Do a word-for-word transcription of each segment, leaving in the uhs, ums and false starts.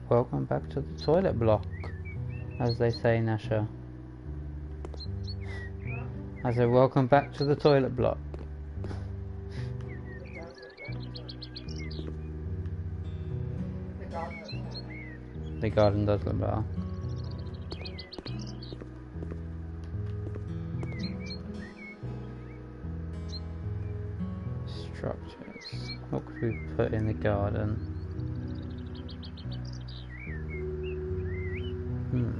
welcome back to the toilet block, as they say, Nasha. I said, welcome back to the toilet block. The garden does look better. Structures. What could we put in the garden? Hmm.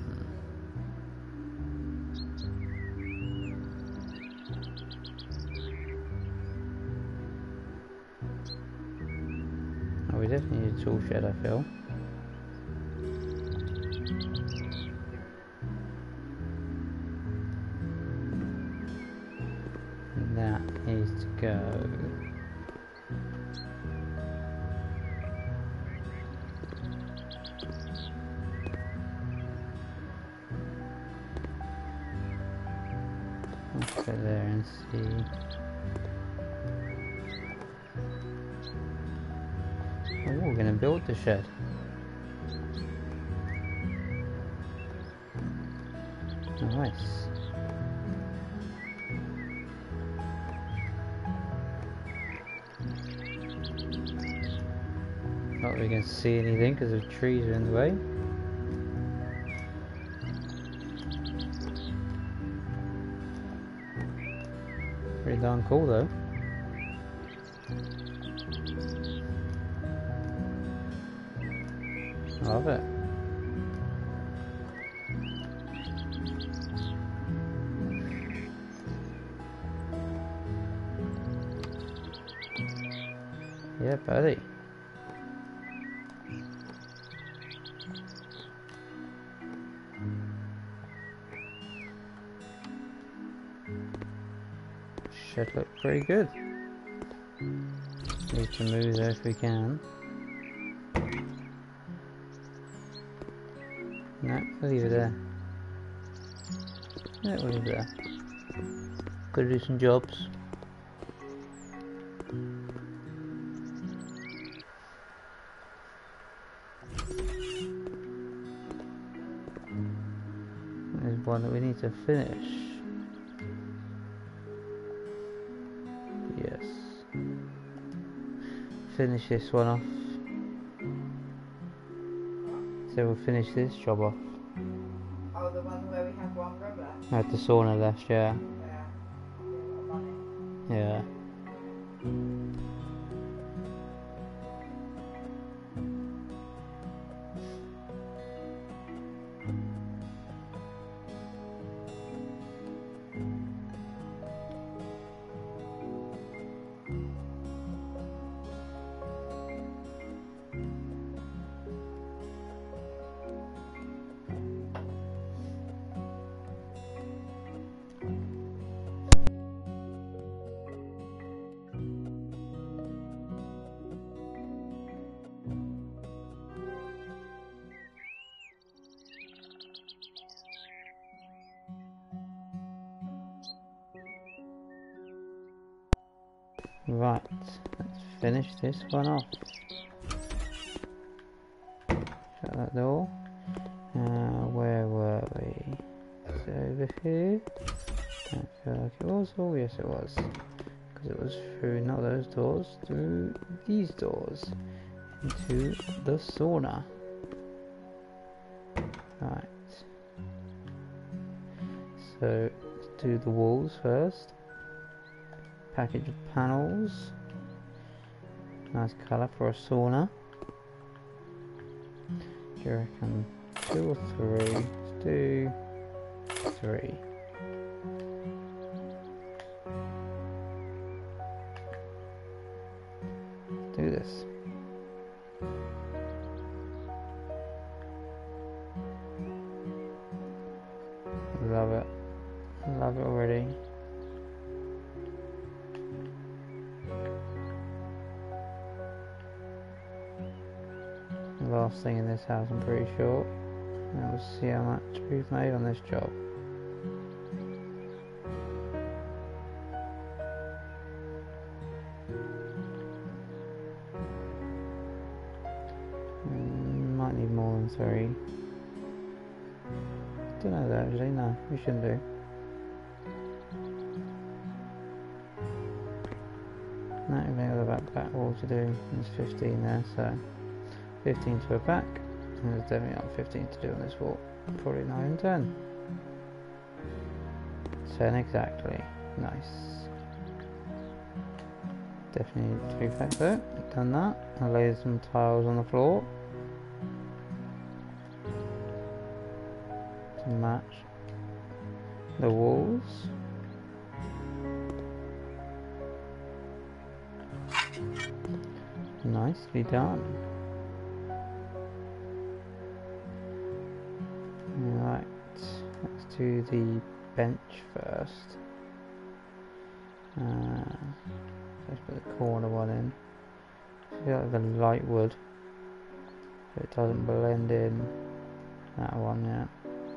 Oh, we definitely need a tool shed, I feel. And that needs to go. Let's go there and see. Oh, we're going to build the shed. Nice. Not that we can see anything because the trees are in the way. Pretty darn cool though. Love it. Yeah, buddy. Should look pretty good. Need to move there if we can. No, we'll leave it there. Yeah, we'll leave it there. Gotta do some jobs. There's one that we need to finish. Yes. Finish this one off. So we'll finish this job off. Oh, the one where we have one rubber? I had the sauna left, yeah. Yeah. Yeah. Right, let's finish this one off. Shut that door. Uh, where were we? Is it over here? Don't feel like it was. Oh yes it was. Because it was through not those doors, through these doors. Into the sauna. Right. So, let's do the walls first. Package of panels. Nice colour for a sauna. Do you reckon two or three? Let's do three. Let's do this. Love it. Love it already. Last thing in this house, I'm pretty sure. And we'll see how much we've made on this job. Mm, might need more three. Don't know that actually, no, we shouldn't do. No, we've only got the back, back wall to do. There's fifteen there, so fifteen to a back. And there's definitely not fifteen to do on this wall. Probably nine and ten. ten exactly. Nice. Definitely need three back there. Done that. I laid some tiles on the floor to match the walls. Nicely done. Right, let's do the bench first. Uh, let's put the corner one in. See like the light wood, so it doesn't blend in. That one, yeah.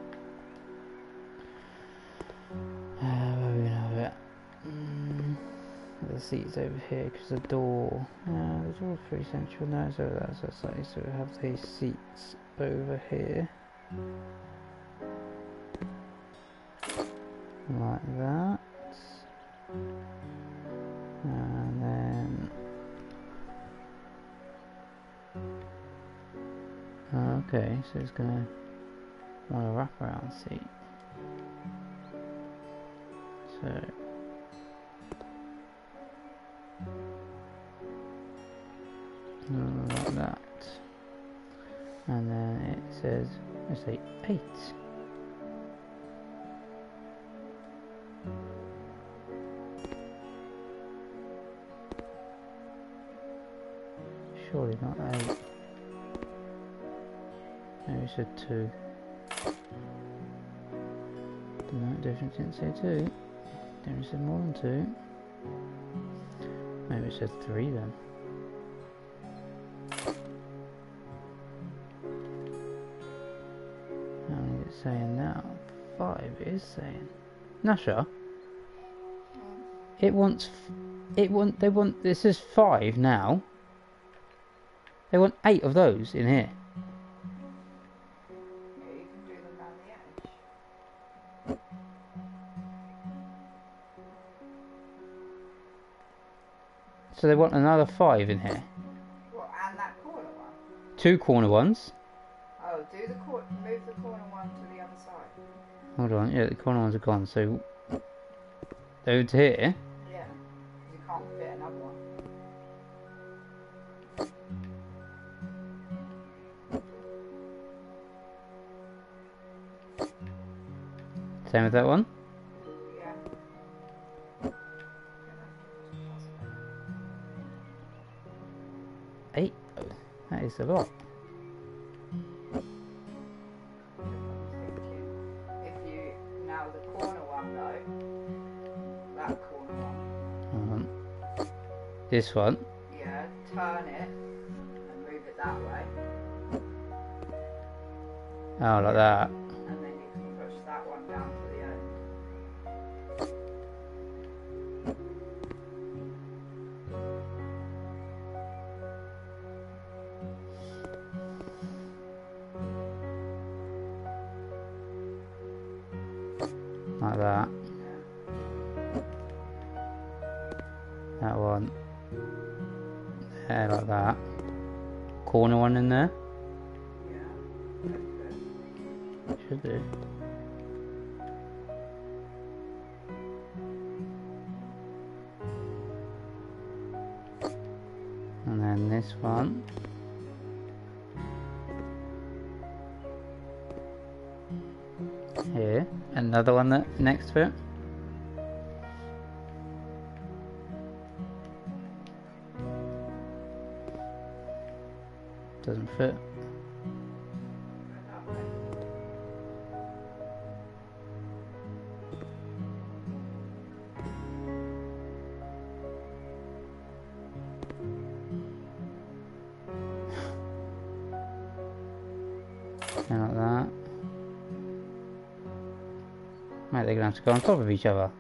Uh, where are we gonna have it? Mm, the seats over here, because the door. Uh, the door's pretty central now, so that's a slightly. So we have these seats over here. Like that, and then okay, so it's gonna want a wraparound seat. So like that, and then it says, let's say eight. Surely not eight. Maybe it said two. No, definitely didn't say two. Definitely said more than two. Maybe it said three then. How many is it saying now? Five it is saying. Nasha? It wants. F it want. They want. This is five now. They want eight of those in here. Yeah, you can do them down the edge. So they want another five in here. What, and that corner one? Two corner ones. Oh, do the cor move the corner one to the other side. Hold on, yeah, the corner ones are gone. So over to here. Yeah, you can't fit another one. Same with that one. Yeah. Eight. Oh, that is a lot. If you now the corner one though, that corner one. Um, this one. Yeah, turn it and move it that way, Oh, like that. and then you can push that one down to the end. Like that. Yeah. That one. There, like that. Corner one in there. Yeah. That's good. Should do. And then this one. Here. Another one that next to it. Doesn't fit. That way. And like that. Mate, they're gonna have to go on top of each other.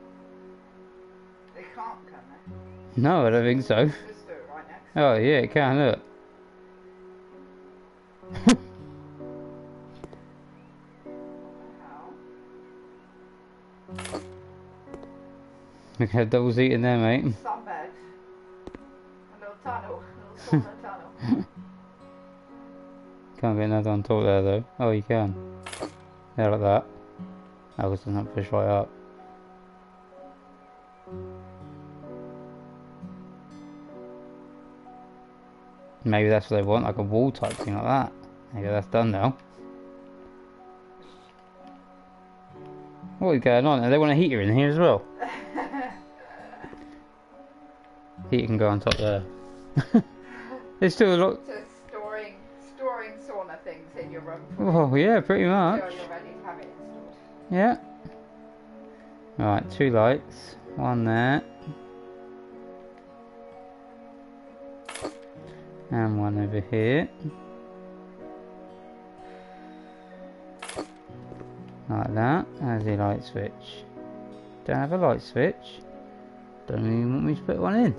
They can't, can they? No, I don't think so. Just do it right next. Oh yeah, it can, look. We can have double seating there, mate. Sunbed. A little tunnel. A little sauna tunnel. Can't get another on top there though. Oh, you can. Yeah, like that. Oh, it doesn't push right up. Maybe that's what they want, like a wall type thing like that. Maybe that's done now. What is going on? They want a heater in here as well. Heater can go on top there. There's still a lot. So storing, storing sauna things in your room. Oh yeah, pretty much. Until you're ready to have it installed. Yeah. Right, two lights. One there. And one over here. Like that. There's the light switch. Don't have a light switch. Don't even want me to put one in.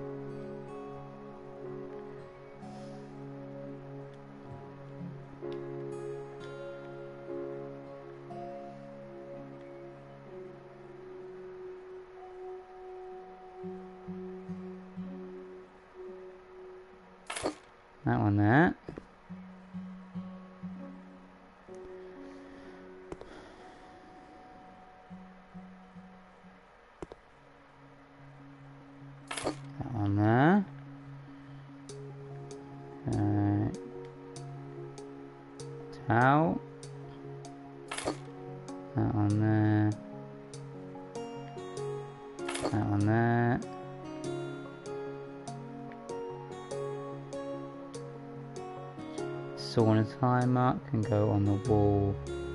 That one there. That one there. Uh, towel. That one there. That one there. Sauna timer can go on the wall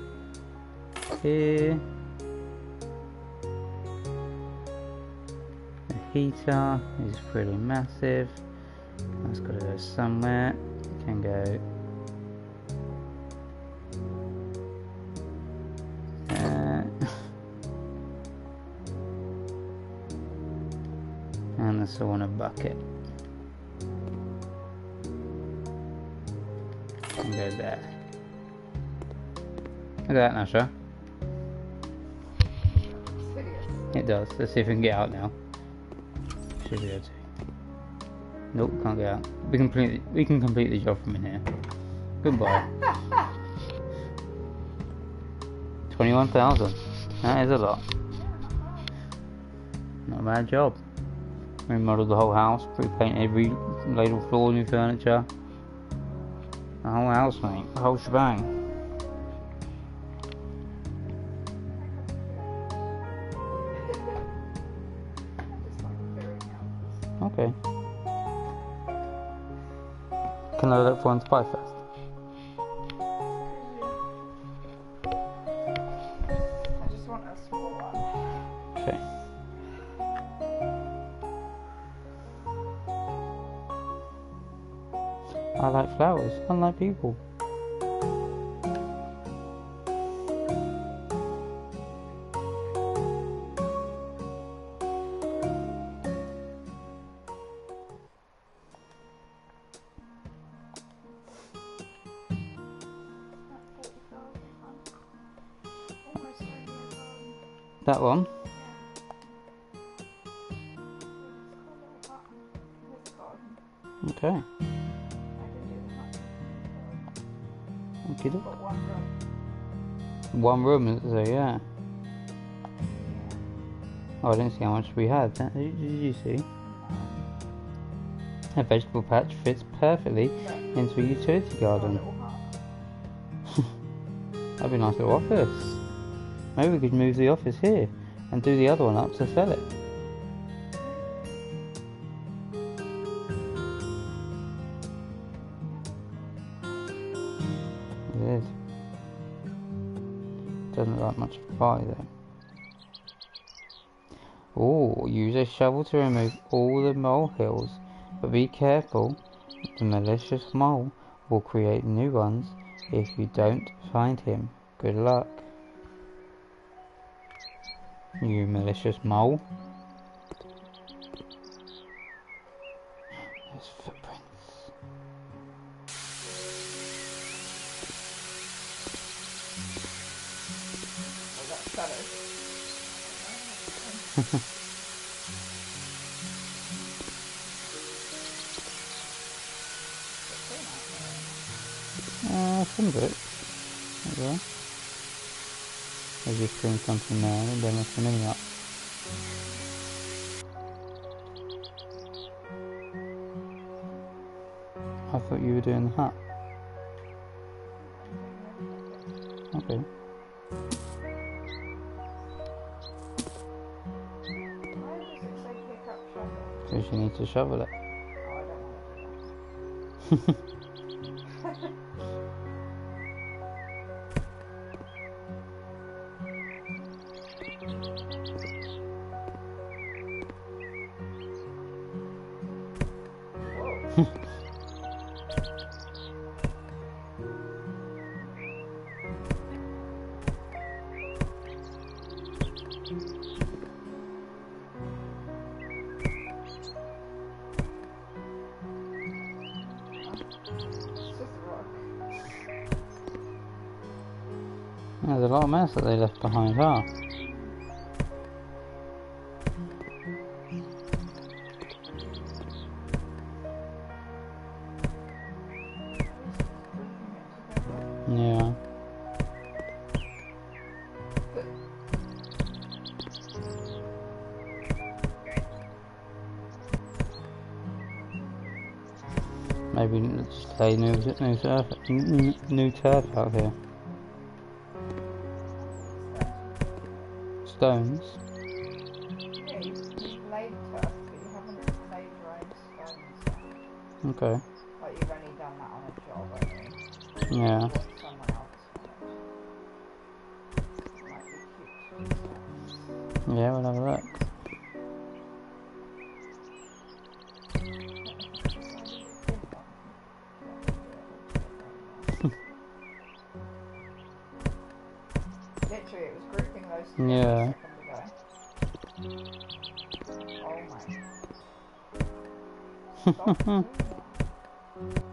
here. The heater is pretty massive. That's got to go somewhere. It can go there. And the sauna bucket. And go there. Look at that, Nasha. It does. Let's see if we can get out now. Should be able to. Nope, can't get out. We can complete. We can complete the job from in here. Goodbye. Twenty-one thousand. That is a lot. Not a bad job. Remodeled the whole house. Pre-painted, re-laid all floor, new furniture. The whole house, mate. The whole shebang. Okay. Can I look for one to buy first? I just want a small one. Okay. I like flowers, unlike people. That one? Okay. Okay. One room, is it? Yeah. Oh, I didn't see how much we had. Did you see? A vegetable patch fits perfectly into a utility garden. That'd be a nice little office. Maybe we could move the office here and do the other one up to sell it. It is. Doesn't look like much of a buy though. Oh, use a shovel to remove all the molehills, but be careful. The malicious mole will create new ones if you don't find him. Good luck. You malicious mole. There's footprints. Oh, that's some bricks. There you go. There's just doing something there, and then it's an up. I thought you were doing the hut. Okay. Why does it say pick up shovel? Because you need to shovel it. Oh, I don't want to do that. There's a lot of mess that they left behind, huh? Yeah. Maybe just lay new, new turf, new, new turf out here. Stones. Yeah, you've, you've laid turf, but you haven't laid your own stones down. Okay. Like you've only done that on a job, I think. Yeah. Or someone else on it. Might be cute stones. Yeah, we'll have a look. Literally, it was grouping those together Yeah. a second ago. Oh my. Stop doing that.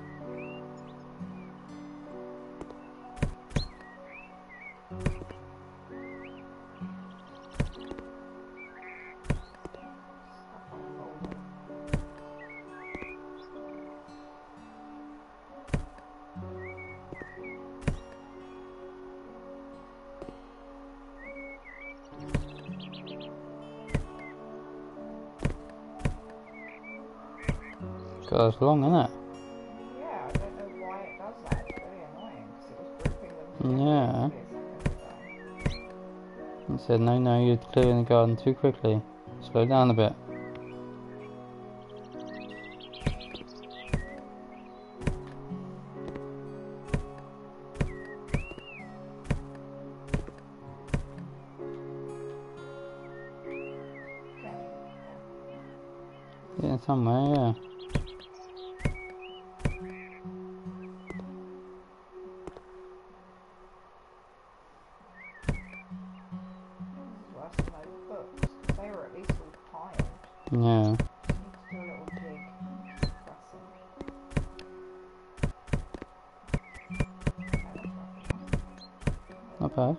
Stuff unfolding. God, it's long, isn't it? Yeah, I don't know why it does that. It's really annoying because it was grouping them together Yeah. literally a second ago. It said, no, no, you're clearing the garden too quickly. Slow down a bit. Yeah, somewhere, yeah. This is worse than those books because they were at least all piled. Yeah. Just need to do a little dig. Pressing. Okay, that's rough enough. Not bad.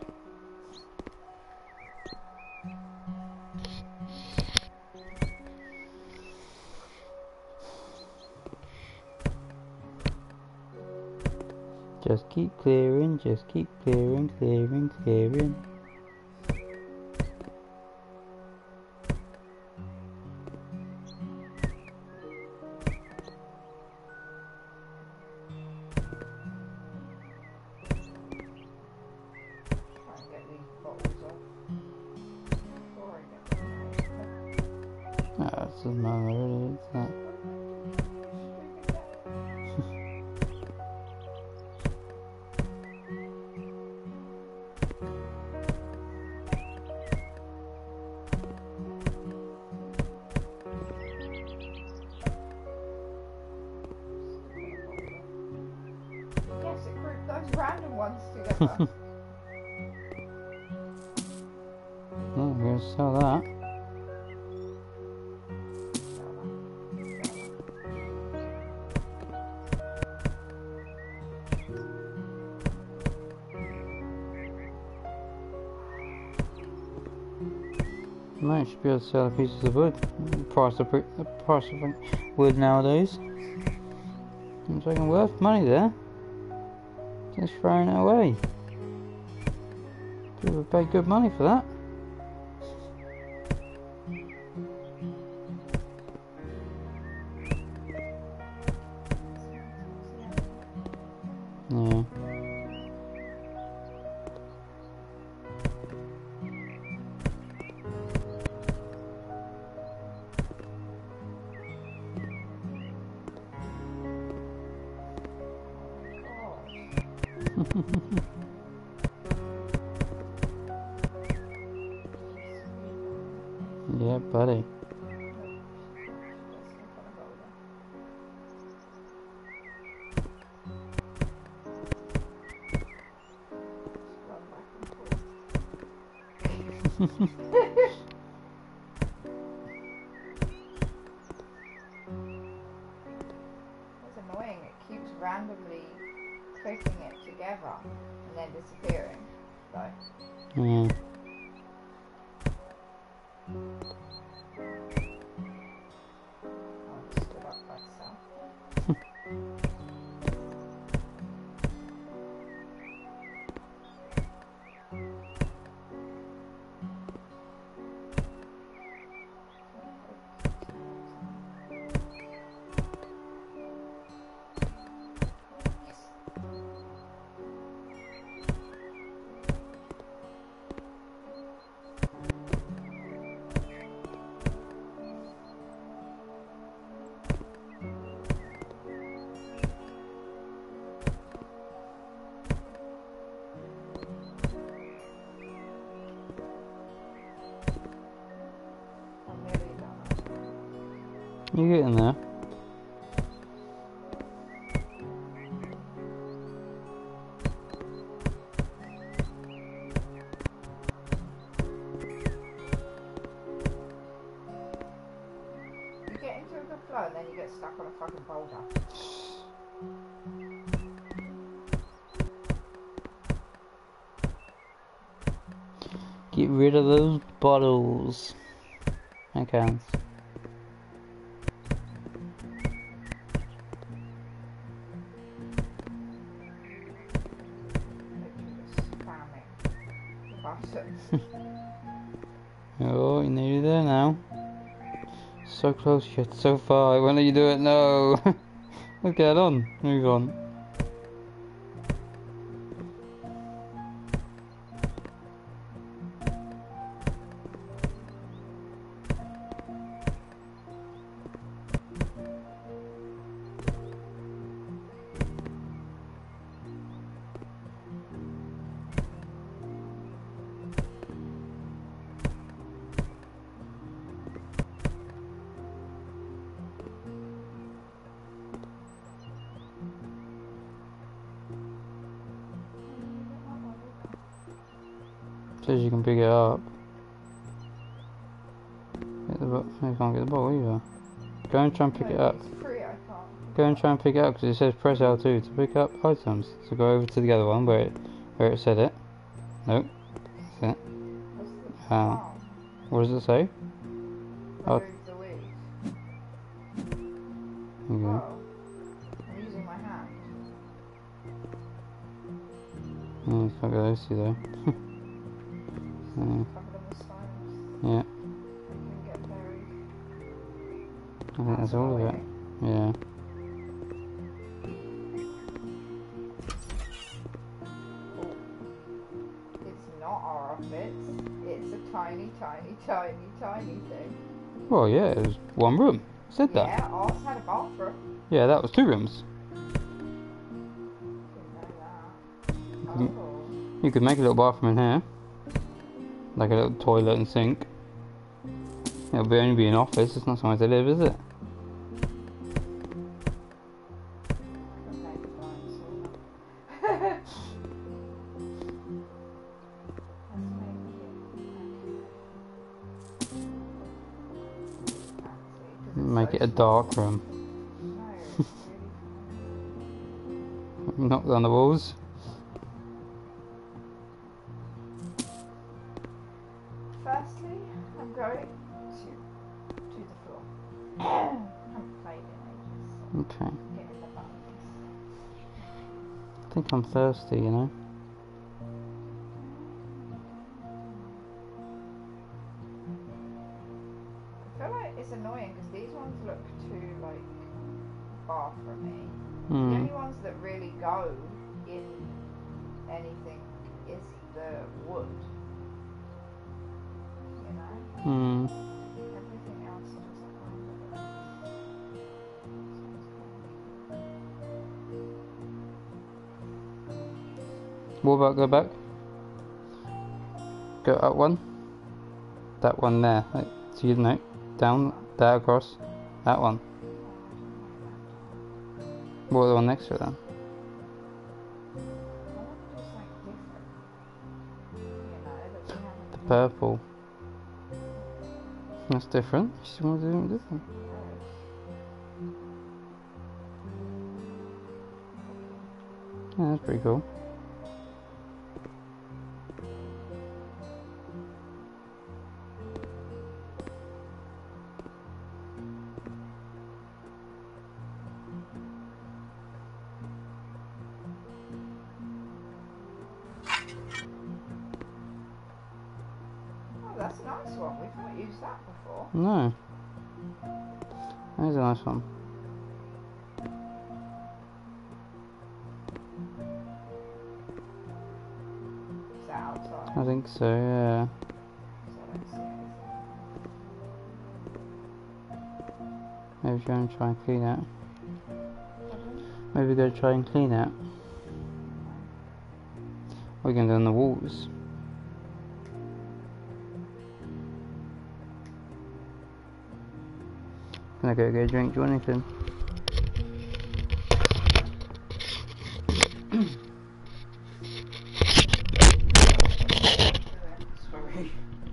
Just keep clearing, just keep clearing, clearing, clearing. Try and get these bottles off before I get them. Ah, it doesn't matter really, does it? Yes, it grouped those random ones together. Oh, I'm going to sell that. You might should be able to sell pieces of wood. The price of brick- the price of wood nowadays. It's like worth money there. Just throwing it away. People would pay good money for that. Yeah. Yeah, buddy. It's annoying, it keeps randomly clicking it together and then disappearing. Like, Yeah. oh, it stood up by itself. I'm nearly done. You getting there? You get into a good flow and then you get stuck on a fucking boulder. Get rid of those bottles. That counts. Literally just spamming the button. Oh, you're nearly there now. So close yet so far. When do you do it? No. Let's get on. Move on. Says you can pick it up. Get the bo- you can't get the bottle either. Go and try and pick No, it up. It's free, I can't. Go and try and pick it up because it says press L two to pick up items. So go over to the other one where it where it said it. Nope. That's it. What's the Oh. oh. What does it say? Oh. Remove the weeds. There you go. Oh. I'm using my hand. Yeah, you can't get those two though. Yeah. Cover them with stones. Yeah. They can get buried. I think that's all of it. Yeah. It's not our office. It's a tiny, tiny, tiny, tiny thing. Well, yeah, it was one room. It said that. Yeah, ours had a bathroom. Yeah, that was two rooms. Didn't know that. Mhm. Oh. You could make a little bathroom in here. Like a little toilet and sink. It'll be only be an office, it's not somewhere to live, is it? Make it a dark room. Knock down the walls. Firstly, I'm going to to the floor. I haven't played in ages, so Okay. get in the buttons. think I'm thirsty, you know. I feel like it's annoying because these ones look too like bathroomy. The Hmm. only ones that really go in anything is the wood. You know? Hmm. Everything else just kind of. What about go back? Go up one. That one there. Like, so you know, down, that across. That one. What was the one next to it then? I want to do something different. You know, that we haven't The done. purple. That's different. You still want to do something different. Yeah, that's pretty cool. Oh, that's a nice one. We've not used that before. No. That is a nice one. Is that outside? I think so, yeah. So I don't see anything. Maybe go and try and clean it. Pardon? Maybe go try and clean it. What are you going to do on the walls? Can I go get a drink? Do you want anything? Sorry.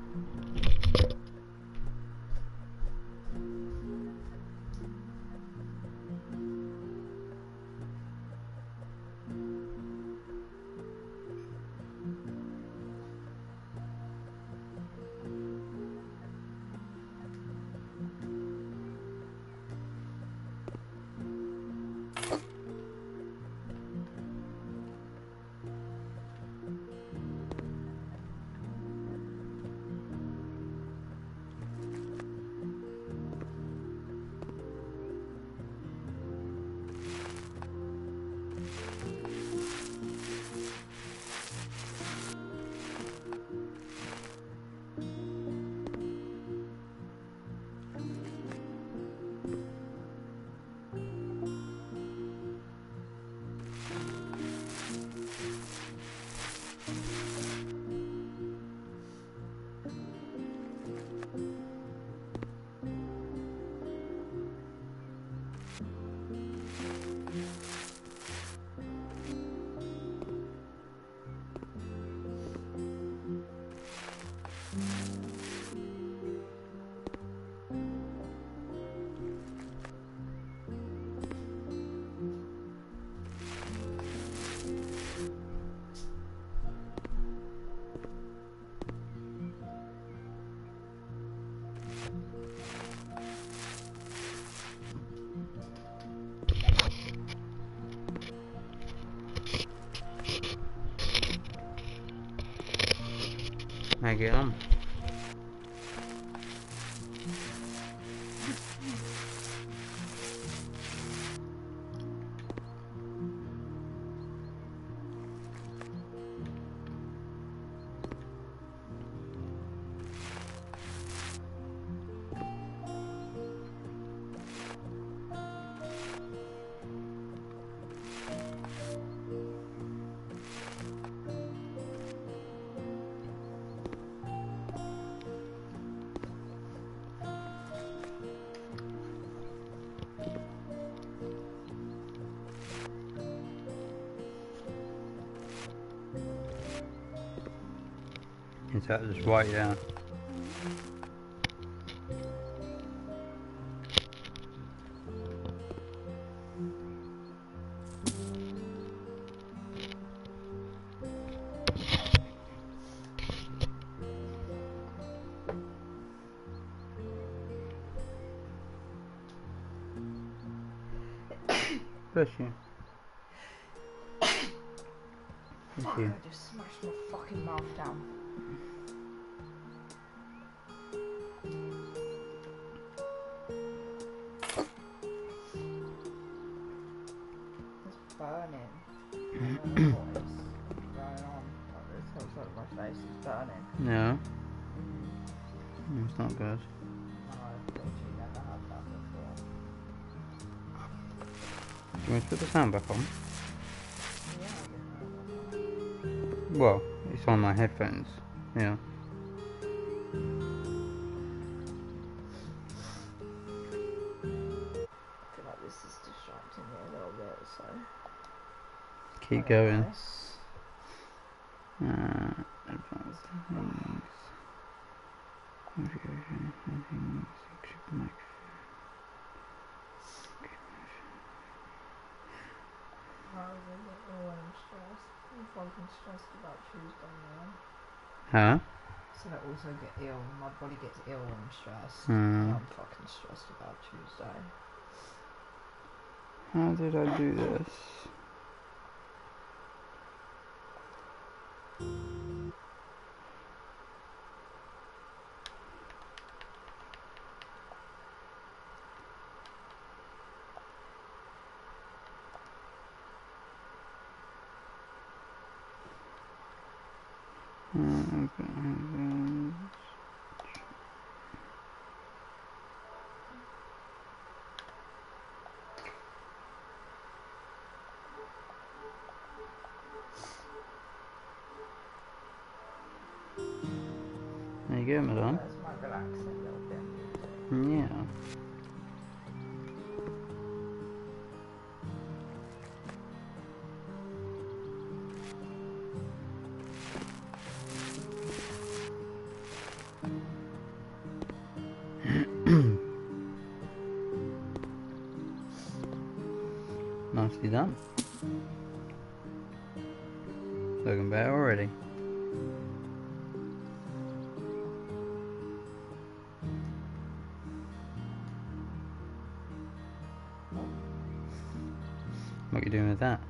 How you get on? Is that just right there? Bless you. Fuck, you. I just smashed my fucking mouth down. It's burning. I don't know what is going on. Like, this whole side of my face is burning. No, Mm. it's not good. No, I've literally never had that before. Do you want me to put the sound back on? Yeah, I didn't know Well, it's on my headphones. Yeah. I feel like this is distracting me a little bit, so. Keep I don't going. know. Uh, advanced things. Configuration, settings, extra mic. How is it that oh, I'm stressed? I'm fucking stressed about Tuesday, man. Huh? So I also get ill. My body gets ill when I'm stressed. Hmm. And I'm fucking stressed about Tuesday. How did I do this? Uh, okay. There you go, madam. That's my relaxing little bit of music. Yeah. Nicely done. Looking better already. What are you doing with that?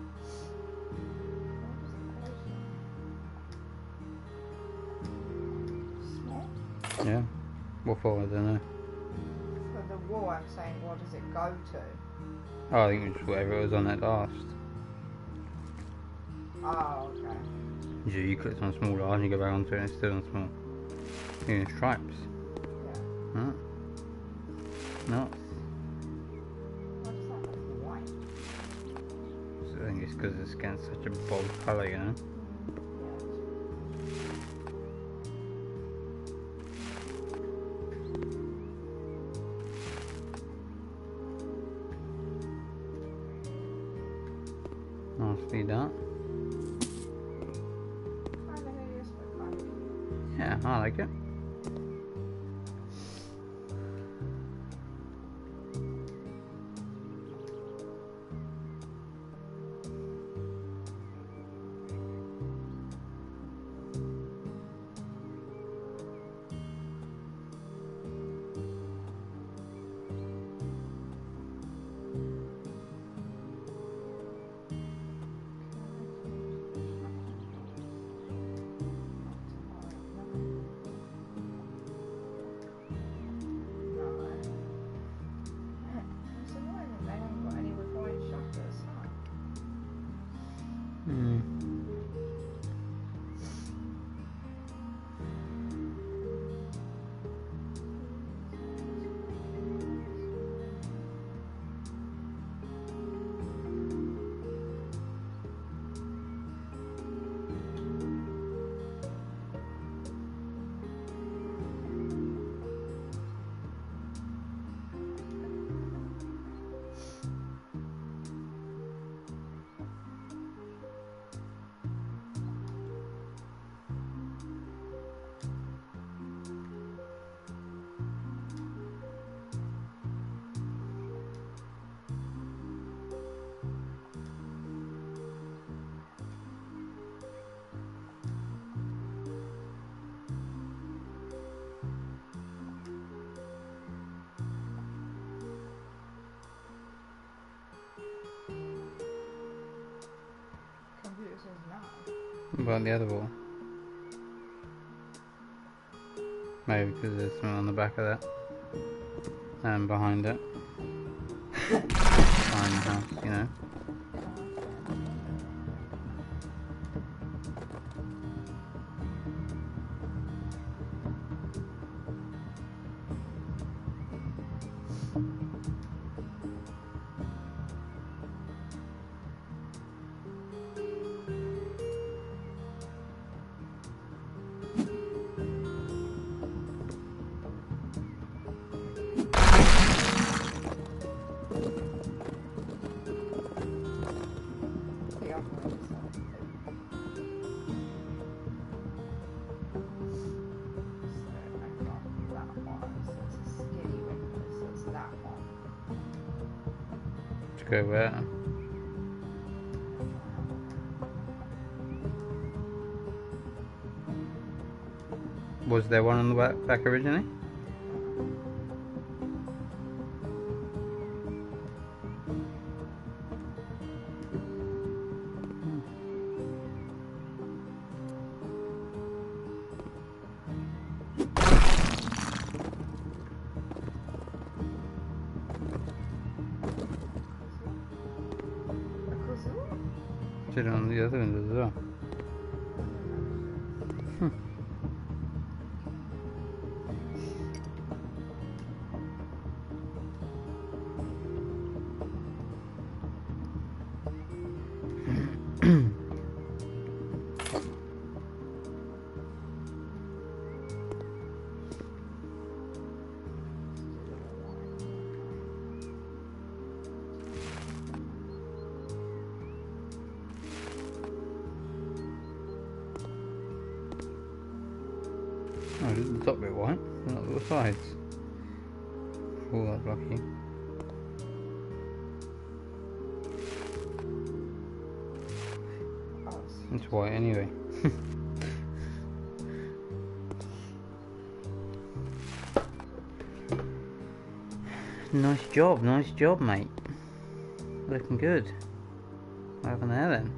Small? Yeah. What for? I don't know. For the wall, I'm saying, what does it go to? Oh, I think it was just whatever it was on that last. Oh, okay. Usually you click on small last and you go back onto it and it's still on small. Even stripes. Yeah. Huh? No. Why does that look white? So I think it's because it's against such a bold colour, you know? Nicely done. Kind of hideous, but kind of. Yeah, I like it. about the other wall? Maybe because there's something on the back of that. And behind it. Behind the house, you know. Go where? Was there one on the back, back originally? Should on the other end as well. Oh, just the top bit white, not the sides. Oh, that's lucky. It's white anyway. Nice job, nice job, mate. Looking good. What happened there then?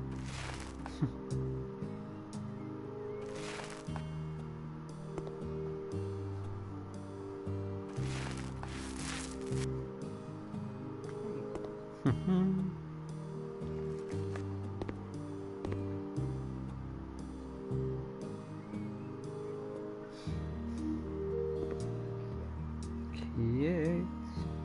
Cute.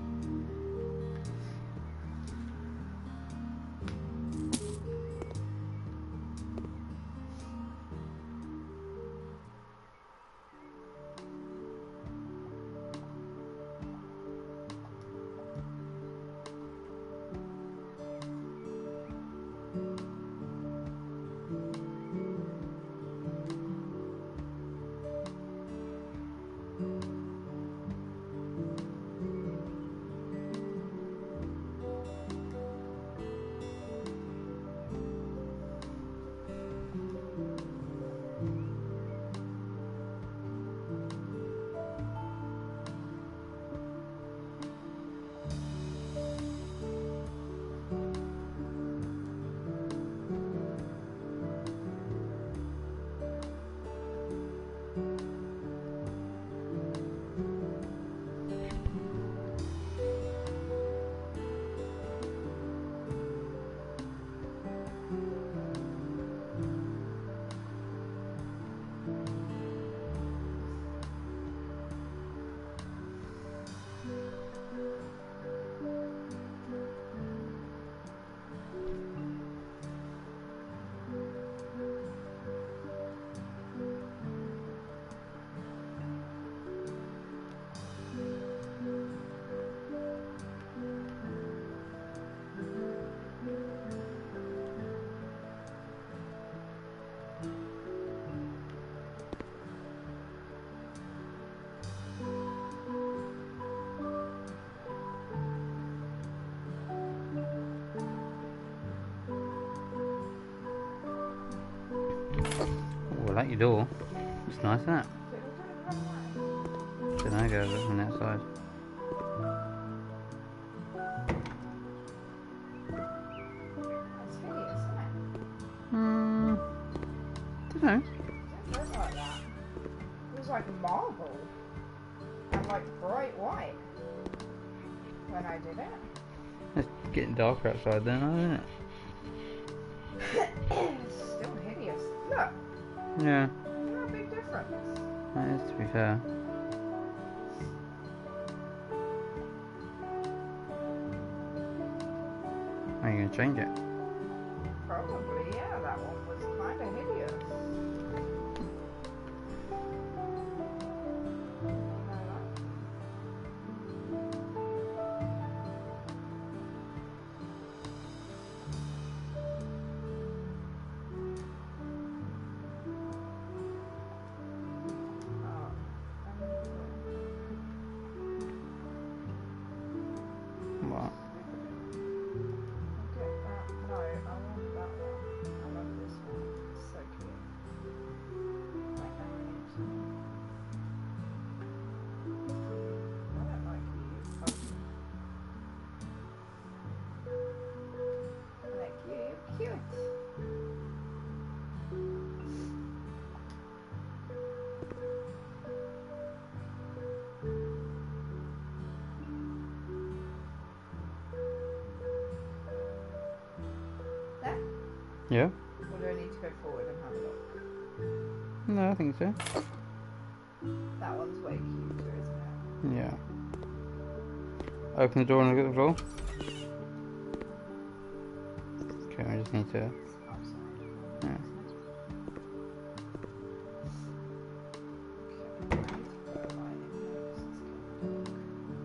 Oh, I like your door. It's nice, isn't it? Should I go from that side? That's hideous, isn't it? Hmm. don't know. It didn't look like that. It was like marble. And like bright white. When I did it. It's getting darker outside then, isn't it? It's still hideous. Look. Yeah, Look a big difference. that is to be fair. Are you going to change it? Probably, yeah. That one was kind of hideous. What? Get that. No, I want that one. I love this one. It's so cute. Like that one. I don't like you. I like you. You're cute. There? Yeah? Or do I need to go forward and have a look? No, I think so. That one's way cuter, isn't it? Yeah. Open the door and look at the floor. Okay, I just need to... It's outside. Yeah. Okay, I need to put a line in here 'cause it's getting dark.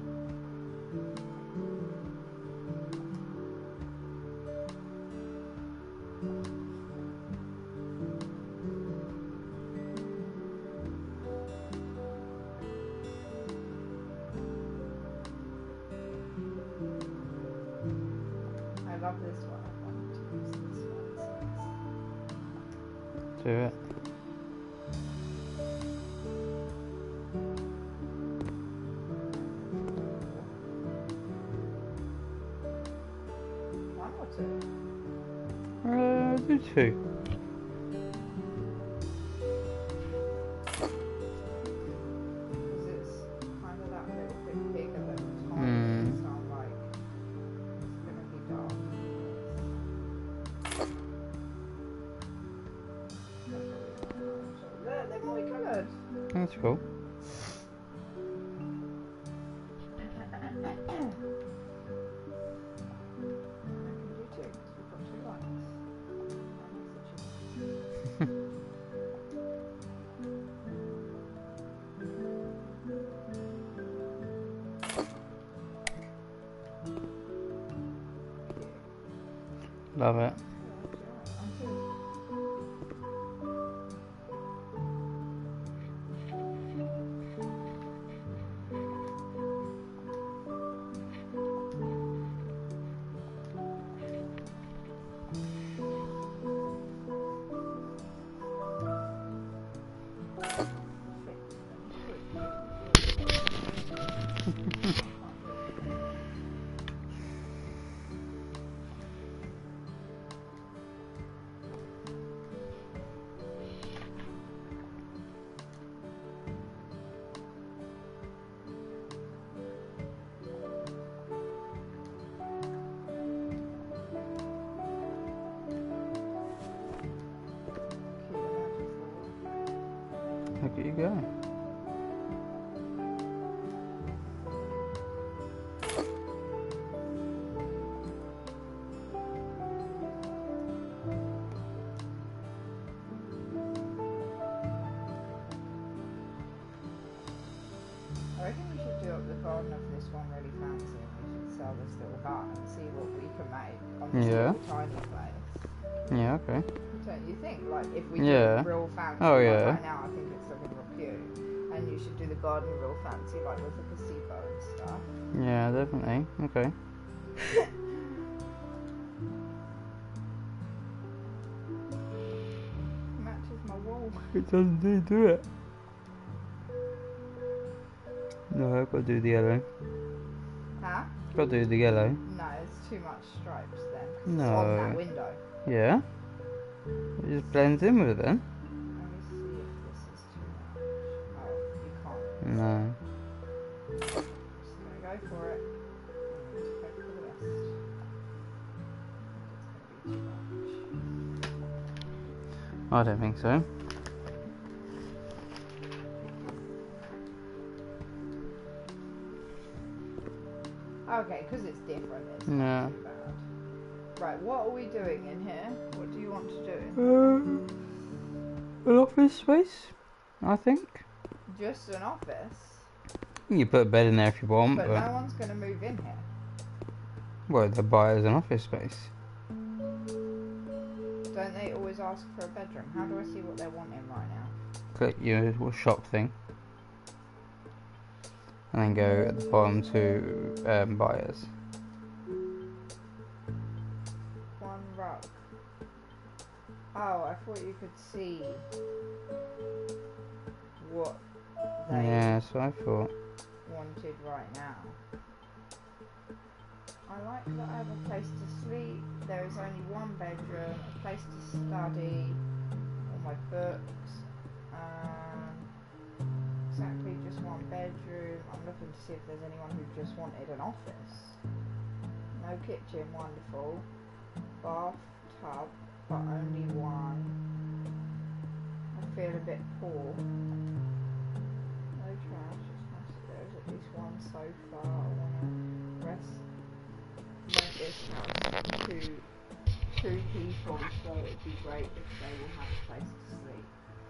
I love this one. I want to use this one. So Do it. it's one or two. Uh, do two. Because it's kind of that little bit bigger than the top. Mm. So I'm like, it's going to be dark. Look, they're multicoloured. That's cool. Love it. Look at you go. I reckon we should do up the garden of this one really fancy and we should sell this little hut and see what we can make on this Yeah. little tiny place. Yeah, okay. Don't you think? Like if we Yeah. do it real fancy, Oh, like yeah. right now I think it's looking real cute. And you should do the garden real fancy, like with the gazebo and stuff. Yeah, definitely. Okay. Matches my wall. It doesn't do, do it. No, I've got to do the yellow. Huh? Got to do the yellow. No, it's too much stripes then. 'Cause No. It's on that window. Yeah? It just blends in with it then. I don't think so. Okay, because it's different, it's Yeah. not too bad. Right, what are we doing in here? What do you want to do? Uh, an office space, I think. Just an office? You put a bed in there if you want, But but, no one's going to move in here. well, they buy it as an office space. Don't they always ask for a bedroom? How do I see what they're wanting right now? Click your shop thing, and then go at the bottom to um, buyers. One rug. Oh, I thought you could see what they Yeah, that's what I thought. wanted right now. I like that I have a place to sleep. There is only one bedroom, a place to study, all my books. Um, exactly just one bedroom. I'm looking to see if there's anyone who just wanted an office. No kitchen, wonderful. Bathtub, but only one. I feel a bit poor. No trash, it's nice that there's at least one sofa. I want to rest. Rent this house to two people, so it'd be great if they will have a place to sleep.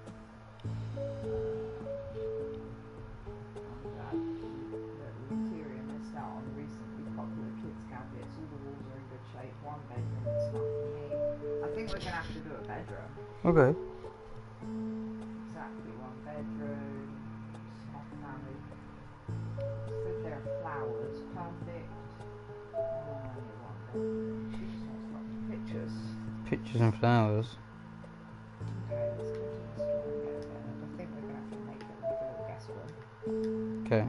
I'm glad that the interior missed out on recently popular kids' cabinets. All the walls are in good shape. One bedroom, it's not for me. I think we're gonna have to do a bedroom. Okay. Exactly one bedroom. Small family. Said there are flowers. Perfect. She just wants lots of pictures. Pictures and flowers. Okay, let's go to the store and get a bed. I think we're going to have to make it like a little guest room. Okay.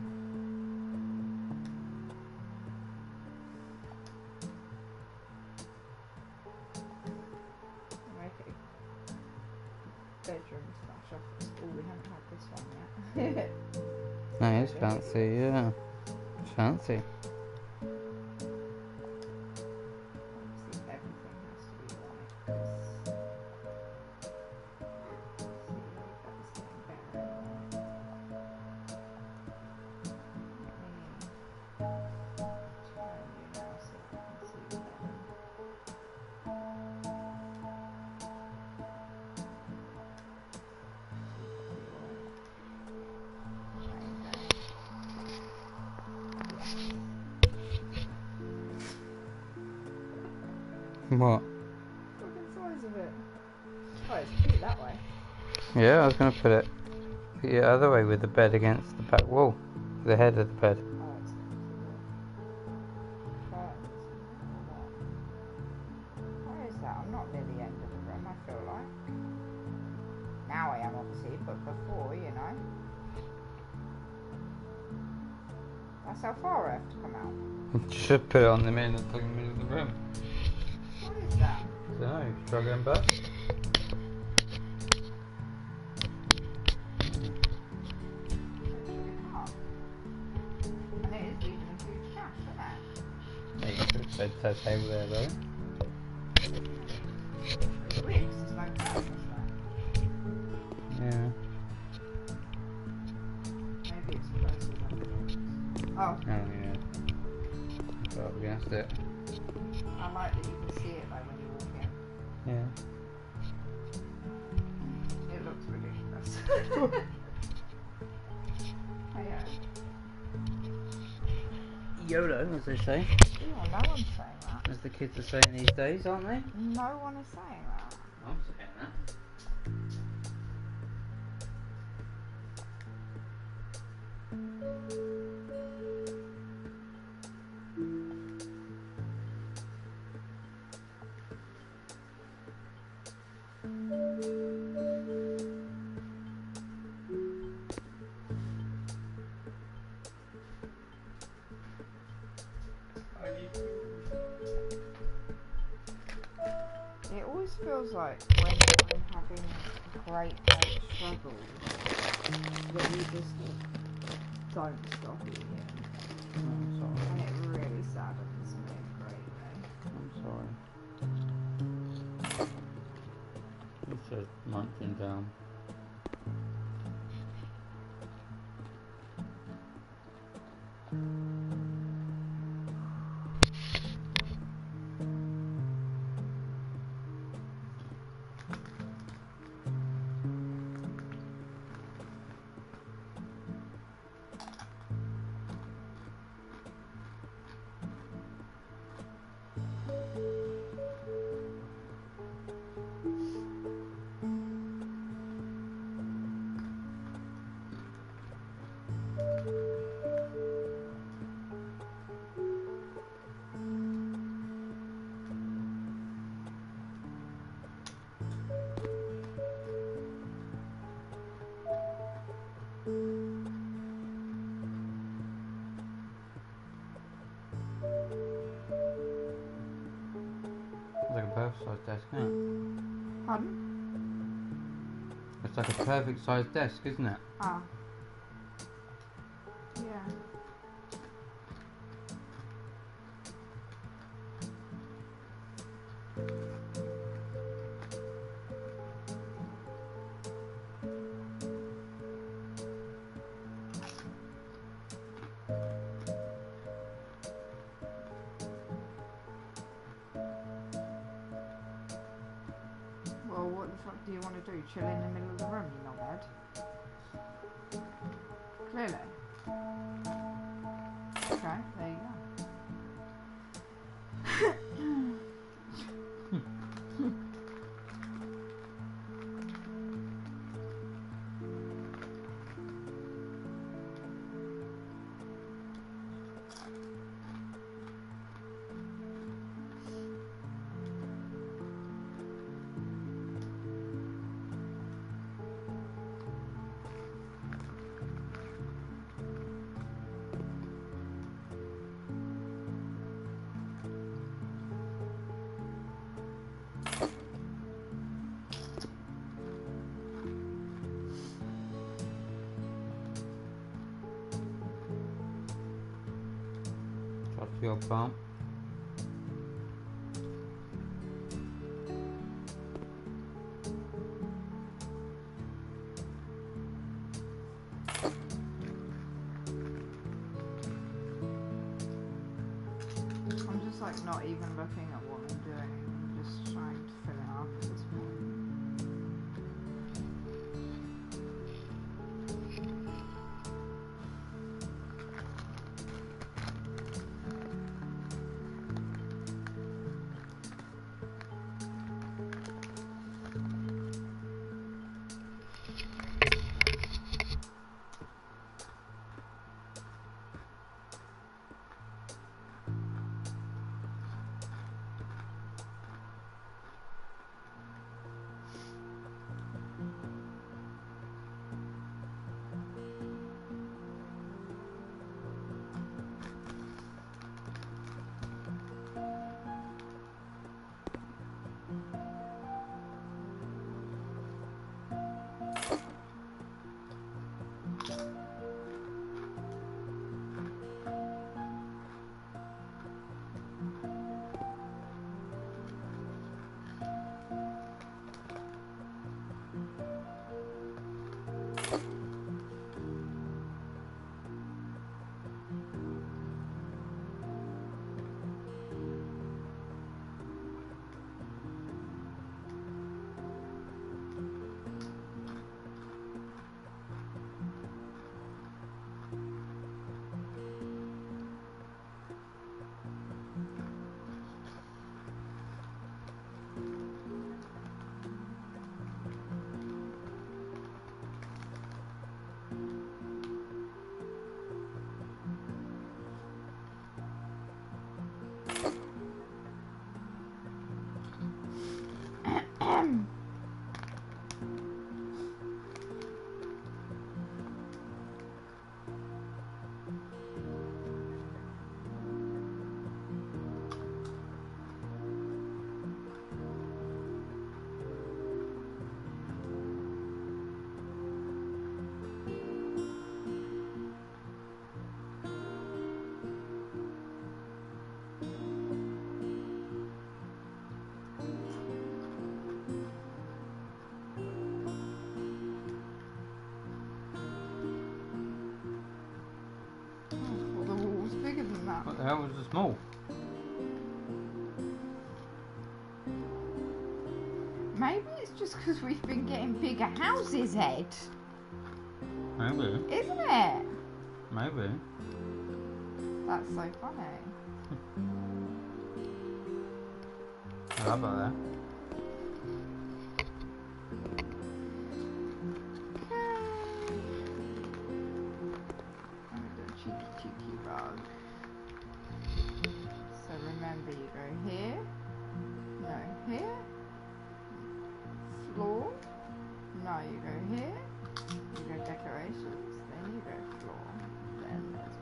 Make it a bedroom slash office. Oh, we haven't had this one yet. That is fancy, yeah. It's fancy. What? Look at the size of it. Oh, it's cute that way. Yeah, I was going to put it the other way with the bed against the back wall. The head of the bed. Oh, it's curtains. Where is that? I'm not near the end of the room, I feel like. Now I am, obviously, but before, you know. That's how far I have to come out. You should put it on the middle, the middle of the room. What is that? I don't know, try going back. And it is leaving a huge gap, isn't it? Yeah, you could have bedside table there though. It's weird 'cause there's no curtains there. Yeah. Maybe it's closer than it is. Oh, Oh yeah. Got up against it. I like that you can see it though when you walk in. Yeah. It looks ridiculous. Oh, yeah. YOLO, as they say. Ew, no one's saying that. As the kids are saying these days, aren't they? No one is saying that. I'm saying that. It always feels like when I'm having great like struggles that you just don't stop eating. I'm sorry. And it really saddens me greatly. I'm sorry. You said munching down. It's like a perfect sized desk, isn't it? Pardon? It's like a perfect sized desk, isn't it? Ah. Yeah. Well, what the fuck do you want to do? Chill in the middle of the room, you knobhead? Clearly. Okay, there you go. Trust your bump. I'm just like not even looking at what I'm doing. I'm just trying to fill it up at this point. What the hell was the small? Maybe it's just because we've been getting bigger houses, Ed. Maybe. Isn't it? Maybe. That's so funny. How about that? Cheeky, cheeky rug. So remember, you go here, no, here, floor, no, you go here, you go decorations, then you go floor, then there's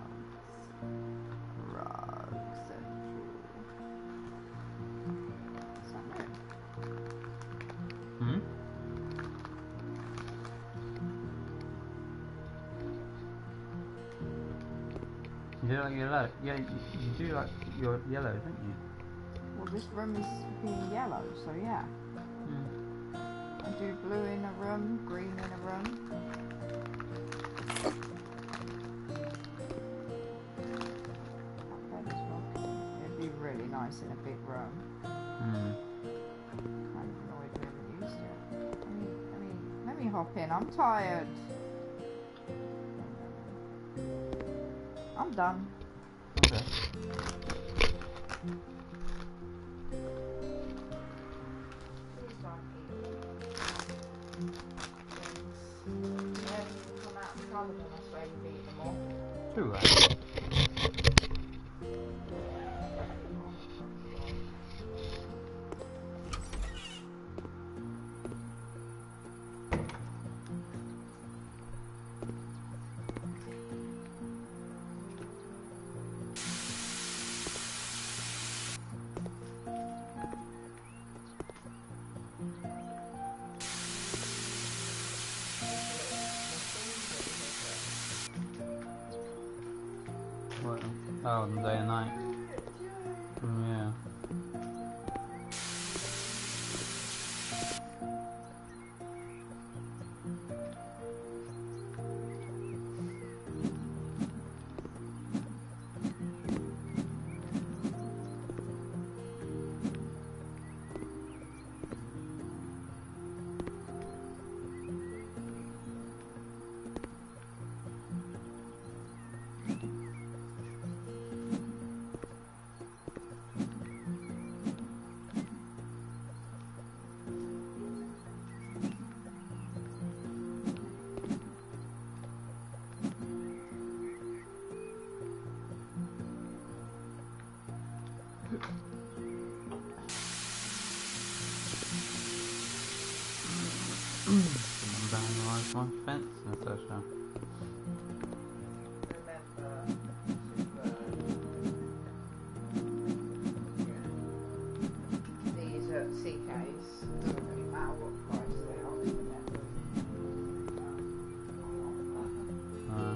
rugs, rugs, and Is that new? Hmm? You do like yellow? Yeah, you, you do like your yellow, don't you? Well, this room is being yellow, so yeah. Hmm. I do blue in a room, green in a room. That bed is rocking. It'd be really nice in a big room. Hmm. I'm annoyed we haven't used it. Let me, let me, let me hop in. I'm tired. I'm done. Okay. Please don't eat things. Yeah, you come out and colour them, I swear you've eaten them all. Too right. What? Oh, the day and night. Mm, yeah. Someone vandalised my fence, Natasha. These are C Ks. Doesn't really matter what price they are. Remember. Uh,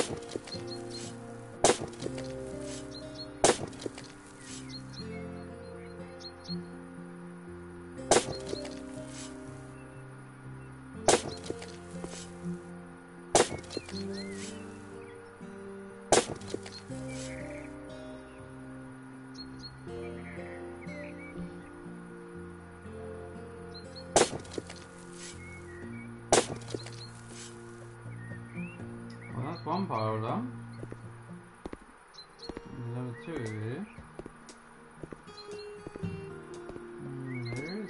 Well, that's one pile done. Number two here. Mm, there it is.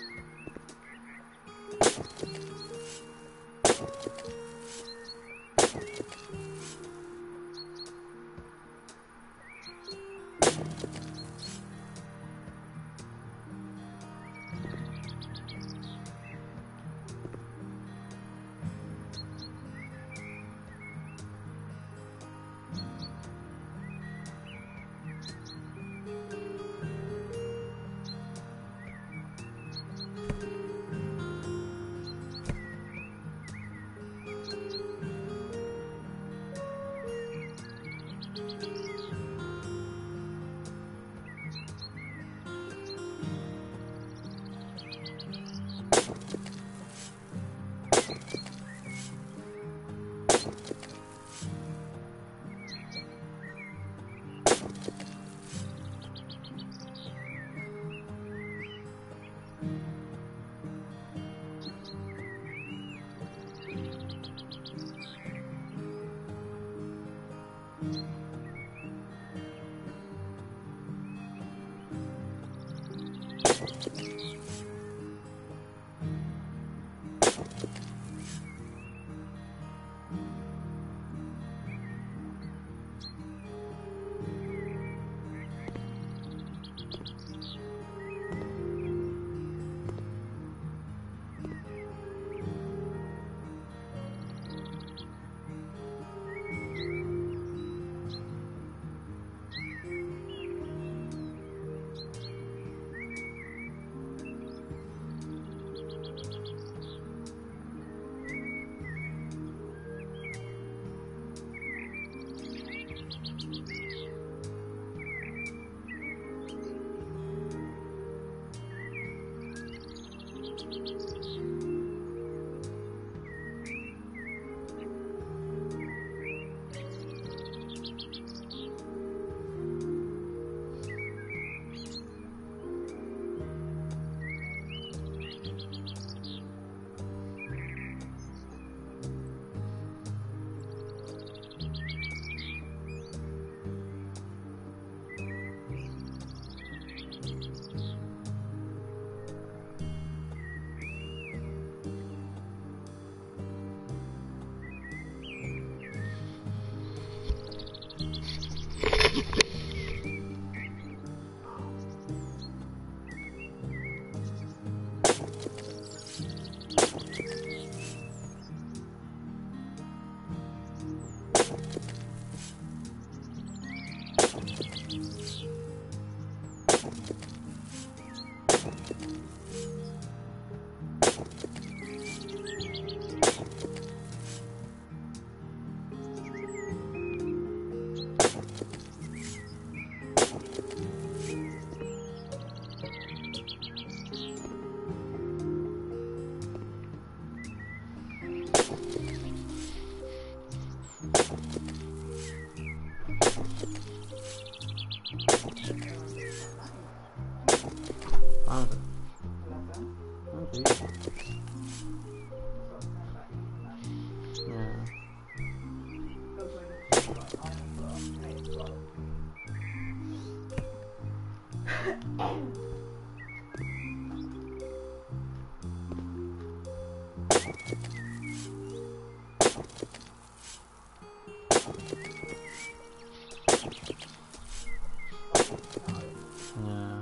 Yeah,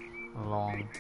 long.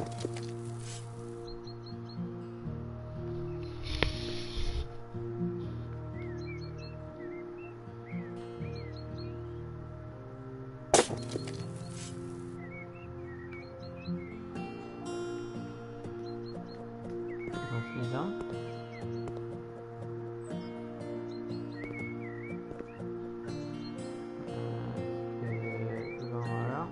Nicely done. Euh, voilà.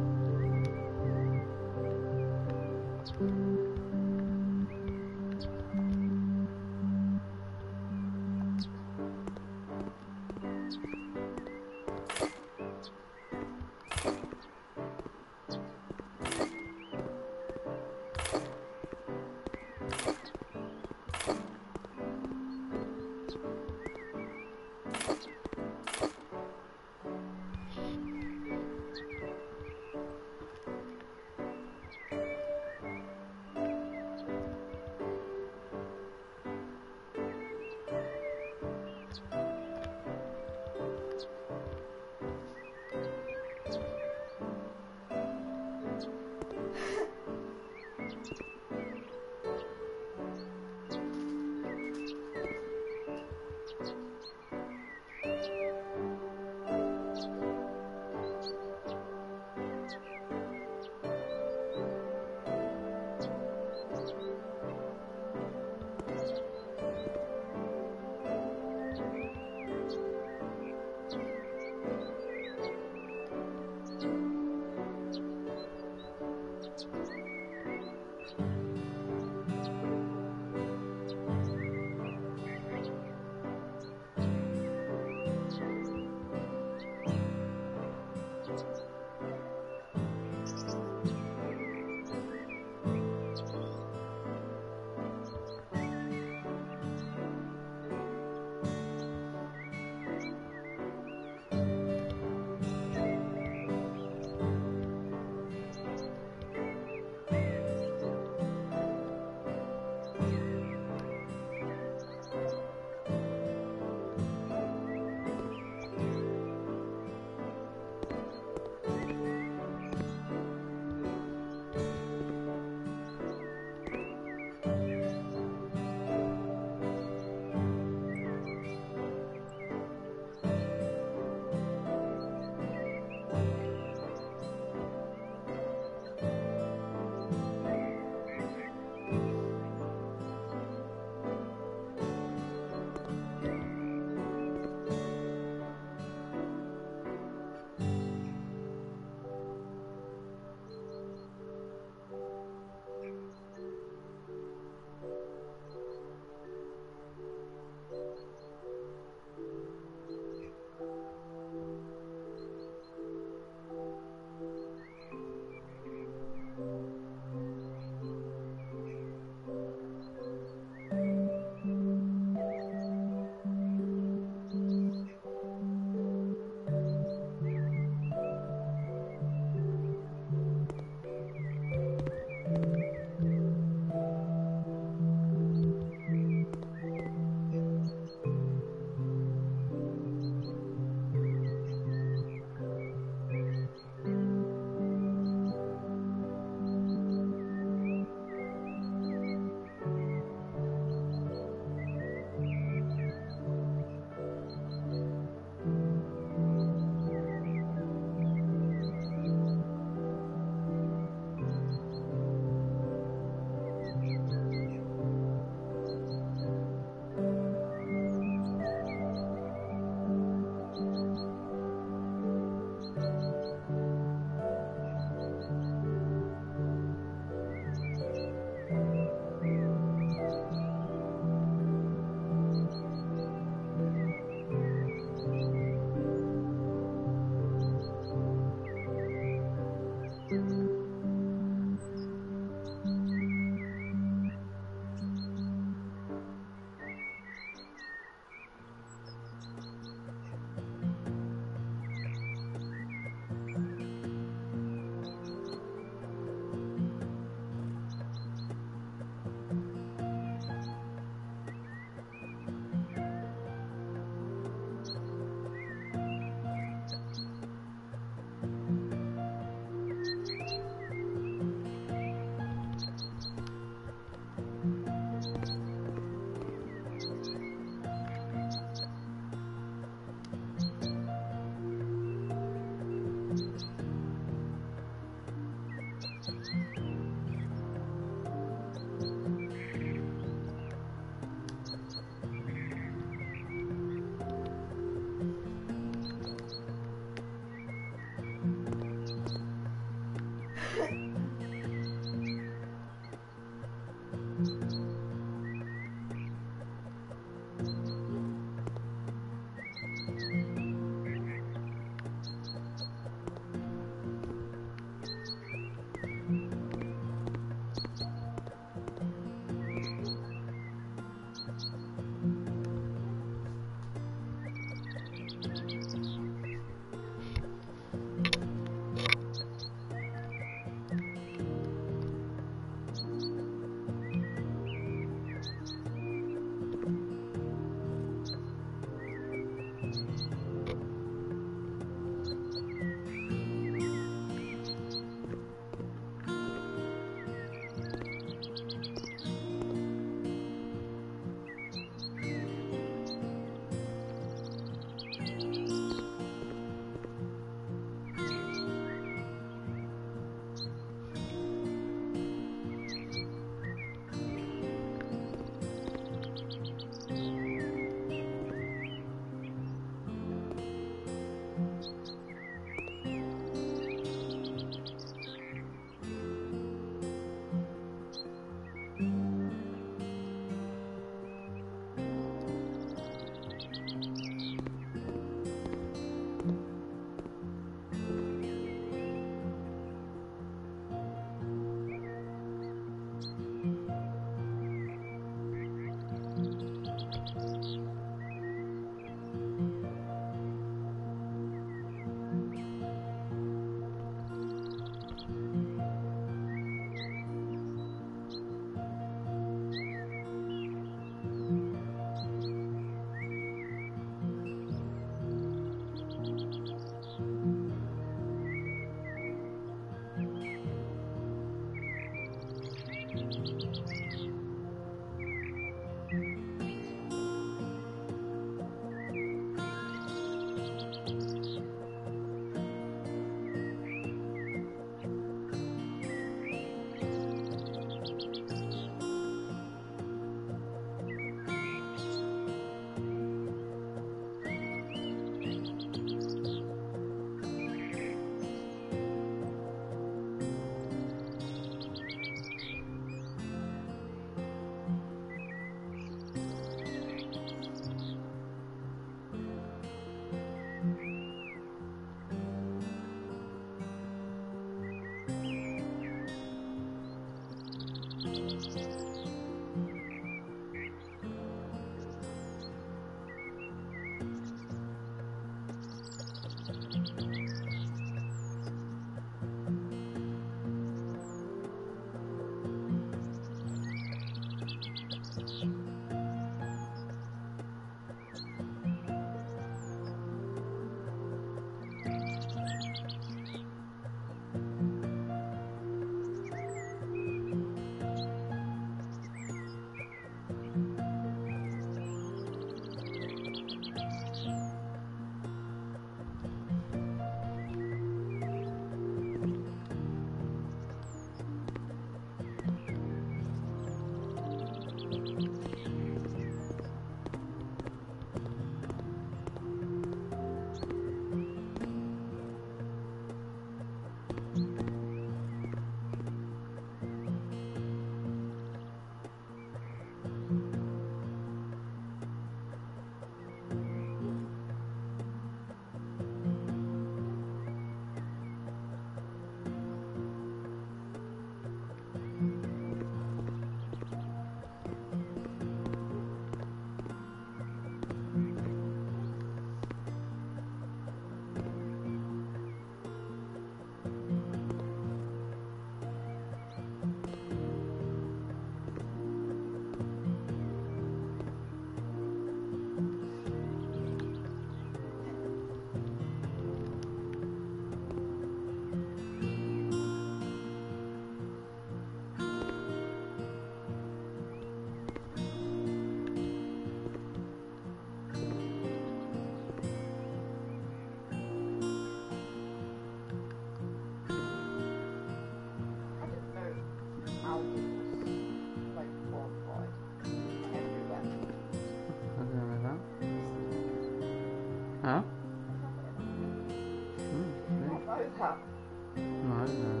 Huh? I know that. No, no.